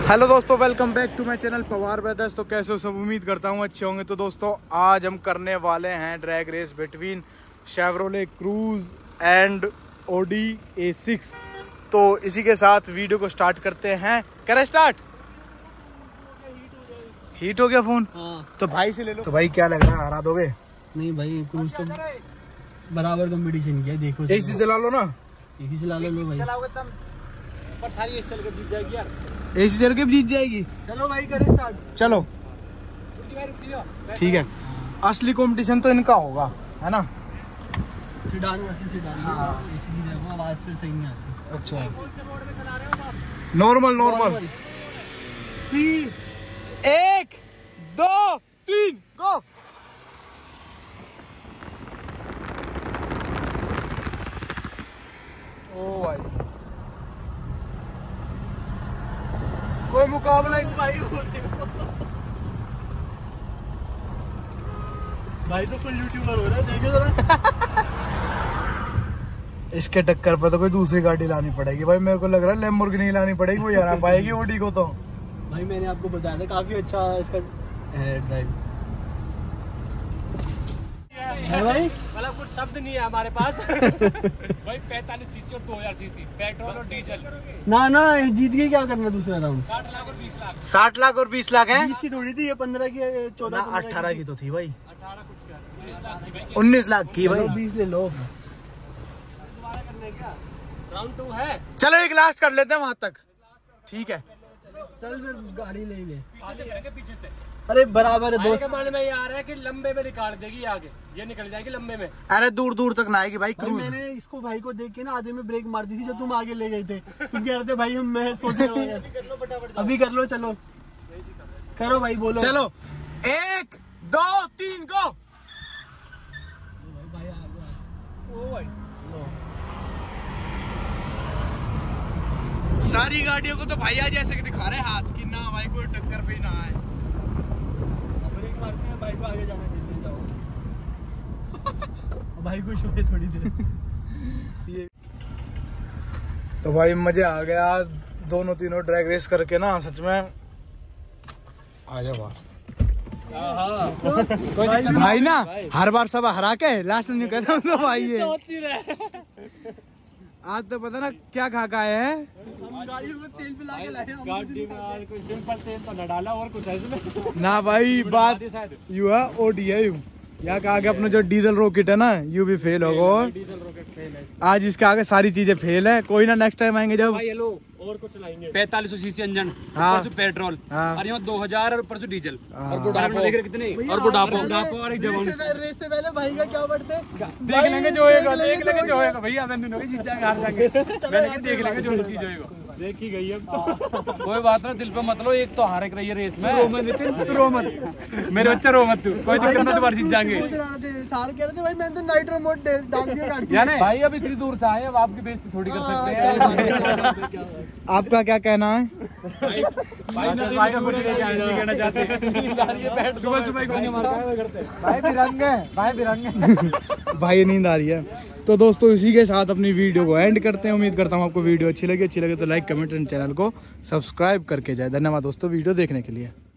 Hello दोस्तों, welcome back to my channel Pawar brothers. तो कैसे हो सब, उम्मीद करता हूँ अच्छे होंगे। तो दोस्तों आज हम करने वाले हैं drag race between Chevrolet Cruze and Audi A6। तो इसी के साथ वीडियो को स्टार्ट करते हैं। करें स्टार्ट? हीट हो गया फोन? हाँ। तो भाई से ले लो। तो भाई क्या लग रहा है, हरा दोगे? नहीं भाई, क्रूज तो बराबर कंपटीशन किया। देखो AC चला लो ना। AC चला लो भाई। चलाओगे तब पर थारी एसी चल के जीत जाएगी यार। AC चल के जीत जाएगी। चलो भाई करें स्टार्ट। चलो ठीक है। असली कंपटीशन तो इनका होगा, है ना? सीडान वैसे सीडान। हाँ। AC की देखो आवाज फिर सही नहीं आती। अच्छा, नॉर्मल नॉर्मल। 1 2 3 गो। ओ भाई, कोई मुकाबला ही भाई भाई तो फुल यूट्यूबर हो रहा है, देखो जरा। इसके टक्कर पे तो कोई दूसरी गाड़ी लानी पड़ेगी भाई। मेरे को लग रहा है लैम्बोर्गिनी लानी पड़ेगी, वो हरा पाएगी ऑडी को। तो भाई मैंने आपको बताया था काफी अच्छा इसका है ड्राइव है भाई। मतलब कुछ शब्द नहीं है हमारे पास। भाई 45 सीसी और 2000 सीसी पेट्रोल और डीजल। ना ना जीत गए, क्या करना दूसरा राउंड? 60 लाख और 20 लाख। 60 लाख और 20 लाख है। 20 की थोड़ी थी ये, 15 की 14 18 की तो थी भाई। 18 कुछ क्या 19 लाख की भाई। 19 लाख की भाई। 20 ले लो। दोबारा करने क्या? राउंड 2 है। चलो एक लास्ट कर लेते हैं वहां तक, ठीक है? चल फिर गाड़ी ले ले। पीछे से अरे बराबर है दोस्त। के मन में ये आ रहा है कि लंबे में निकाल देगी आगे, ये निकल जाएगी लंबे में। अरे दूर दूर तक ना आएगी भाई भाई क्रूज। मैंने इसको भाई को देख के ना आधे में ब्रेक मार दी थी जब तुम आगे ले गए थे। तुम कह रहे थे भाई मैं सोच रहा हूँ यार। अभी कर लो, चलो करो भाई, बोलो। चलो 1 2 3 गो। ओ भाई, सारी गाड़ियों को तो भाई आज ऐसे कि दिखा रहे हाथ की ना भाई, कोई टक्कर पे ना आए। ब्रेक मारते हैं, भाई को आगे जाने देते, जाओ। भाई को शो थोड़ी देर। ये तो भाई मजे आ गया आज दोनों तीनों ड्रैग रेस करके ना, सच में। आ जाओ बाहर। भाई ना हर बार सब हरा के लास्ट में नहीं कहता हूँ तो भाई ये आज तो पता ना क्या खा के आए हैं। हम गाड़ियों में तेल पिला के लाए हैं। गाड़ी में आज कोई सिंपल तेल तो न डाला और कुछ है इसमें ना भाई, बात यू है OD है यू। यहाँ के आगे अपना जो डीजल रॉकेट है ना, यू भी फेल होगा। डीजल रॉकेट फेल है आज इसके आगे सारी चीजें फेल है। कोई ना, नेक्स्ट टाइम आएंगे जब। भाई ये लो और कुछ लाएंगे। 4500 सीसी इंजन, हाँ। परसों पेट्रोल, हाँ। और यहाँ 2000 और परसों डीजल, हाँ। और बुढ़ापा देख रहे कितने, और बुढ़ापा और एक जवान। रेस से पहले भाई का क्या बढ़ते? देख लेंगे जो होएगा, देख लेंगे जो होएगा भैया। मैं दोनों जीत जाएंगे, हार जाएंगे। मैंने कहा देख लेंगे जो चीज होएगा। देखी गई है तो कोई बात ना, दिल पे मत लो। एक तो हार रही है रेस में। रो मत मेरे बच्चे, रो मत तू। कोई दिक्कत ना, दोबारा जीत जाएंगे। थार कह रहे थे भाई मैंने तो नाइट्रो मोड डाल दिया गाड़ी। यानी भाई अब इतनी दूर से आए, अब आपकी बेइज्जती थोड़ी कर सकते हैं। आपका क्या कहना है? भाई का कुछ नहीं कहना चाहते। सुबह सुबह गोली मारता है करते। भाई बिरंगे हैं, भाई बिरंगे। भाई नींद आ रही है। तो दोस्तों इसी के साथ अपनी वीडियो को एंड करते हैं। उम्मीद करता हूँ आपको वीडियो अच्छी लगे तो लाइक कमेंट एंड चैनल को सब्सक्राइब करके जाए। धन्यवाद दोस्तों वीडियो देखने के लिए।